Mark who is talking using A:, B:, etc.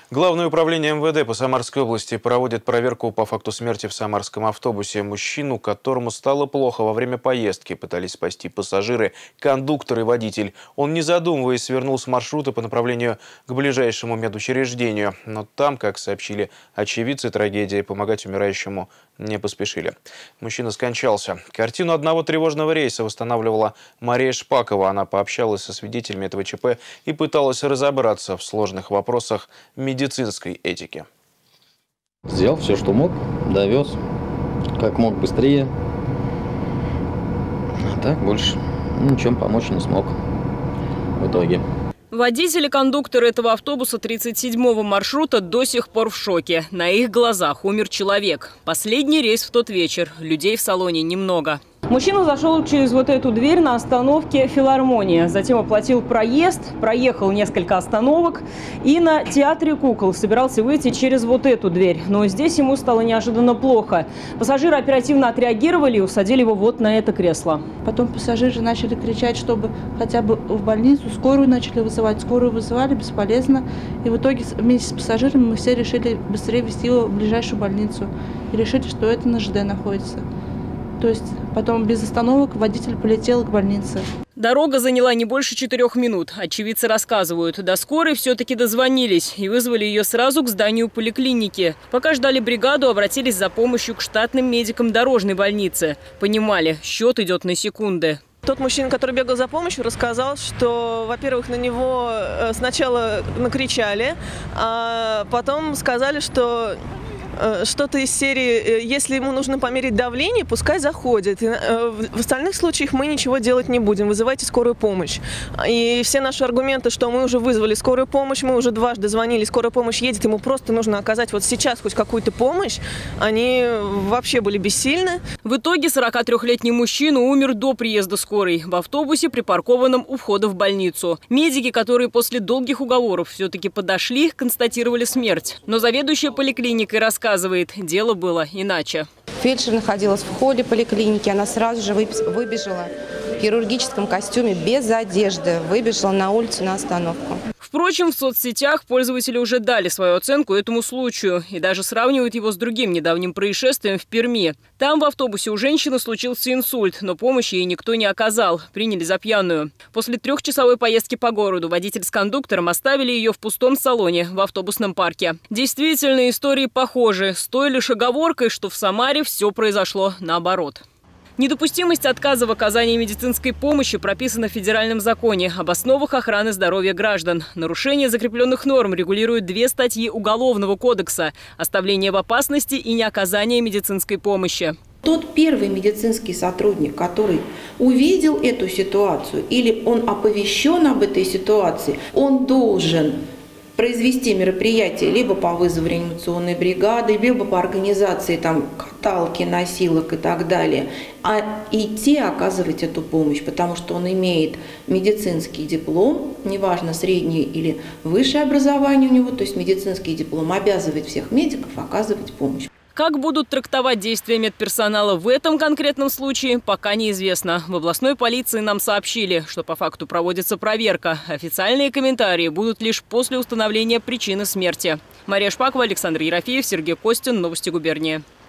A: Главное управление МВД по Самарской области проводит проверку по факту смерти в самарском автобусе. Мужчину, которому стало плохо во время поездки, пытались спасти пассажиры, кондуктор и водитель. Он, не задумываясь, свернул с маршрута по направлению к ближайшему медучреждению. Но там, как сообщили очевидцы трагедии, помогать умирающему не поспешили. Мужчина скончался. Картину одного тревожного рейса восстанавливала Мария Шпакова. Она пообщалась со свидетелями этого ЧП и пыталась разобраться в сложных вопросах медицинской этики.
B: Сделал все, что мог, довез как мог быстрее. А так больше ничем помочь не смог в итоге.
C: Водитель и кондуктор этого автобуса 37-го маршрута до сих пор в шоке. На их глазах умер человек. Последний рейс в тот вечер. Людей в салоне немного. Мужчина зашел через вот эту дверь на остановке «Филармония». Затем оплатил проезд, проехал несколько остановок и на театре кукол собирался выйти через вот эту дверь. Но здесь ему стало неожиданно плохо. Пассажиры оперативно отреагировали и усадили его вот на это кресло.
D: Потом пассажиры начали кричать, чтобы хотя бы в больницу, скорую начали вызывать. Скорую вызывали, бесполезно. И в итоге вместе с пассажирами мы все решили быстрее везти его в ближайшую больницу. И решили, что это на ЖД находится. То есть потом без остановок водитель полетел к больнице.
C: Дорога заняла не больше 4 минут. Очевидцы рассказывают, до скорой все-таки дозвонились и вызвали ее сразу к зданию поликлиники. Пока ждали бригаду, обратились за помощью к штатным медикам дорожной больницы. Понимали, счет идет на секунды.
E: Тот мужчина, который бегал за помощью, рассказал, что, во-первых, на него сначала накричали, а потом сказали, что что-то из серии «если ему нужно померить давление, пускай заходит». В остальных случаях мы ничего делать не будем, вызывайте скорую помощь. И все наши аргументы, что мы уже вызвали скорую помощь, мы уже дважды звонили, скорая помощь едет, ему просто нужно оказать вот сейчас хоть какую-то помощь, они вообще были бессильны.
C: В итоге 43-летний мужчина умер до приезда скорой в автобусе, припаркованном у входа в больницу. Медики, которые после долгих уговоров все-таки подошли, констатировали смерть. Но заведующая поликлиникой рассказывает, дело было иначе.
F: Фельдшер находилась в холле поликлиники, она сразу же выбежала в хирургическом костюме, без одежды, выбежала на улицу на остановку.
C: Впрочем, в соцсетях пользователи уже дали свою оценку этому случаю и даже сравнивают его с другим недавним происшествием в Перми. Там в автобусе у женщины случился инсульт, но помощи ей никто не оказал, приняли за пьяную. После 3-часовой поездки по городу водитель с кондуктором оставили ее в пустом салоне в автобусном парке. Действительно, истории похожи, с той лишь оговоркой, что в Самаре все произошло наоборот. Недопустимость отказа в оказании медицинской помощи прописана в федеральном законе об основах охраны здоровья граждан. Нарушение закрепленных норм регулирует 2 статьи Уголовного кодекса – оставление в опасности и неоказание медицинской помощи.
G: Тот первый медицинский сотрудник, который увидел эту ситуацию или он оповещен об этой ситуации, он должен произвести мероприятие либо по вызову реанимационной бригады, либо по организации каталки, носилок и так далее, а идти оказывать эту помощь, потому что он имеет медицинский диплом, неважно, среднее или высшее образование у него, то есть медицинский диплом обязывает всех медиков оказывать помощь.
C: Как будут трактовать действия медперсонала в этом конкретном случае, пока неизвестно. В областной полиции нам сообщили, что по факту проводится проверка. Официальные комментарии будут лишь после установления причины смерти. Мария Шпакова, Александр Ерофеев, Сергей Костин. Новости губернии.